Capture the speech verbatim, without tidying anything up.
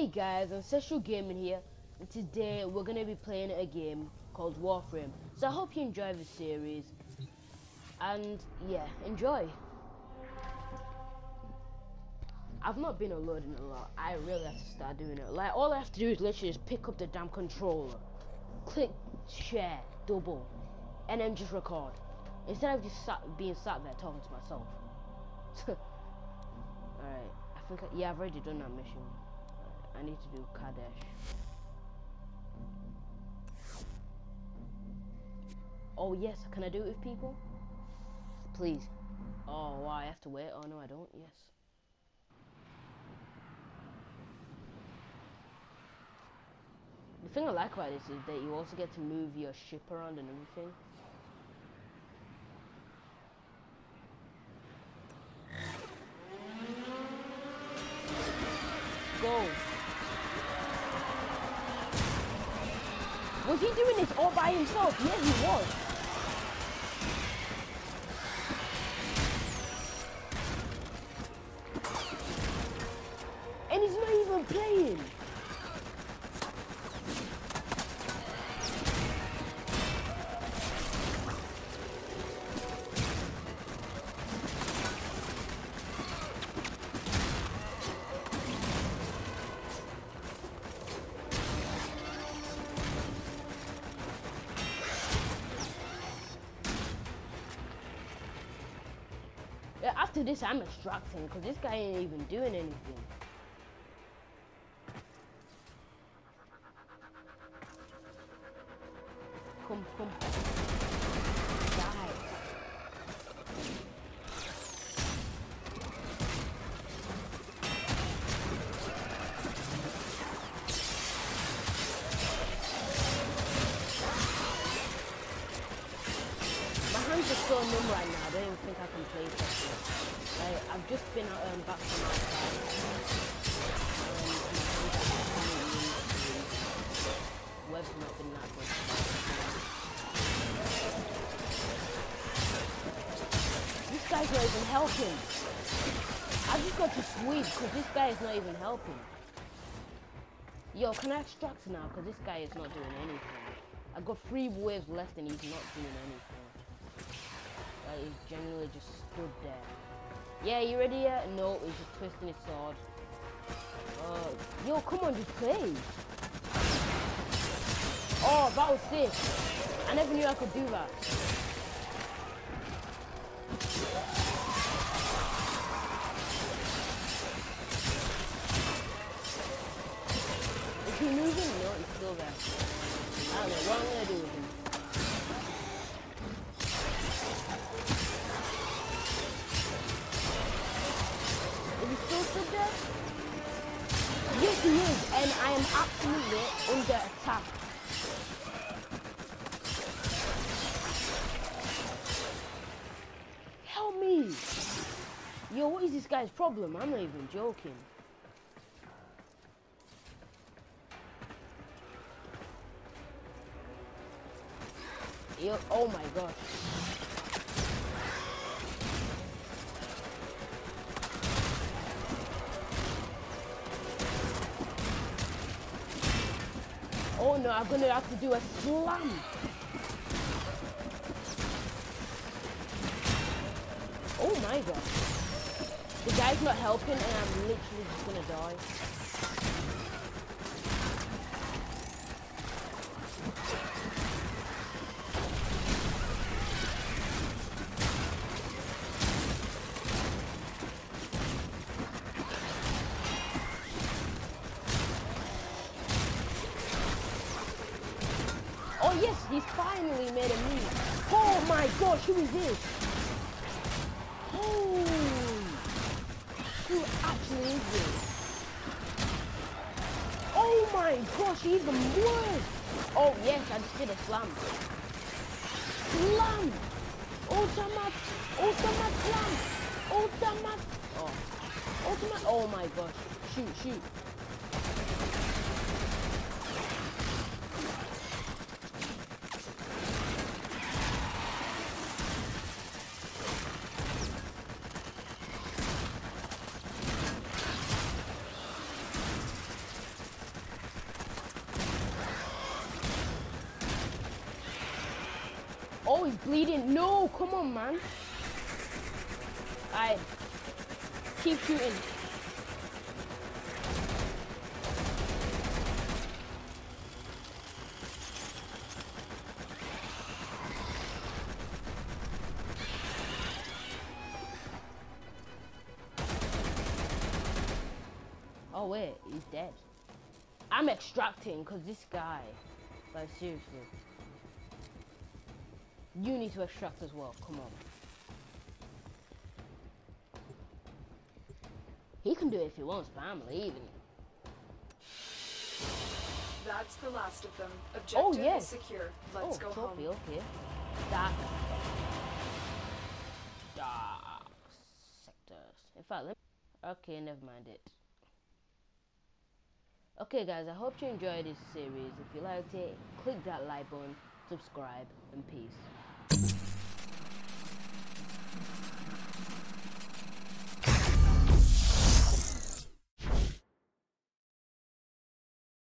Hey guys, Ancestral Gaming here, and today we're going to be playing a game called Warframe. So I hope you enjoy the series, and yeah, enjoy. I've not been uploading a lot. I really have to start doing it. Like, all I have to do is literally just pick up the damn controller, click share, double, and then just record. Instead of just sat, being sat there talking to myself. Alright, I think, I, yeah, I've already done that mission. I need to do Kadesh. Oh yes, can I do it with people? Please. Oh wow, I have to wait. Oh no, I don't. Yes. The thing I like about this is that you also get to move your ship around and everything. Go. Was he doing this all by himself? Yeah, he was. And he's not even playing. After this, I'm extracting because this guy ain't even doing anything. Come, come. Die. My hands are so numb right now, I don't even think I can play properly. Like, I've just been um, back from outside. Um, web's not been that good. This guy's not even helping. I just got to sweep because this guy is not even helping. Yo, can I extract now? Because this guy is not doing anything. I've got three waves left and he's not doing anything. Like, he's genuinely just stood there. Yeah, you ready yet? No, he's just twisting his sword. Uh, yo, come on, just play. Oh, that was sick. I never knew I could do that. Is he moving? No, he's still there. I don't know what I'm gonna do with him. Yes, he is, and I am absolutely under attack. Help me! Yo, what is this guy's problem? I'm not even joking. Yo, oh my gosh. Oh no, I'm gonna have to do a slam. Oh my god. The guy's not helping and I'm literally just gonna die. Oh yes, he's finally made a move. Oh my gosh, who is this? Oh, who actually is this? Oh my gosh, even worse. Oh yes, I just did a slam. Slam! Ultimate! Ultimate slam! Ultimate! Oh. Ultimate! Oh my gosh. Shoot, shoot. bleeding. No, come on, man. Alright. Keep shooting. Oh wait, he's dead. I'm extracting because this guy, like seriously. You need to extract as well, come on. He can do it if he wants, but I'm leaving. That's the last of them. Objective Oh, yes. is secure. Let's oh, go trophy, home. okay. Dark. Dark sectors. In fact, let me... Okay, never mind it. Okay guys, I hope you enjoyed this series. If you liked it, click that like button, subscribe, and peace.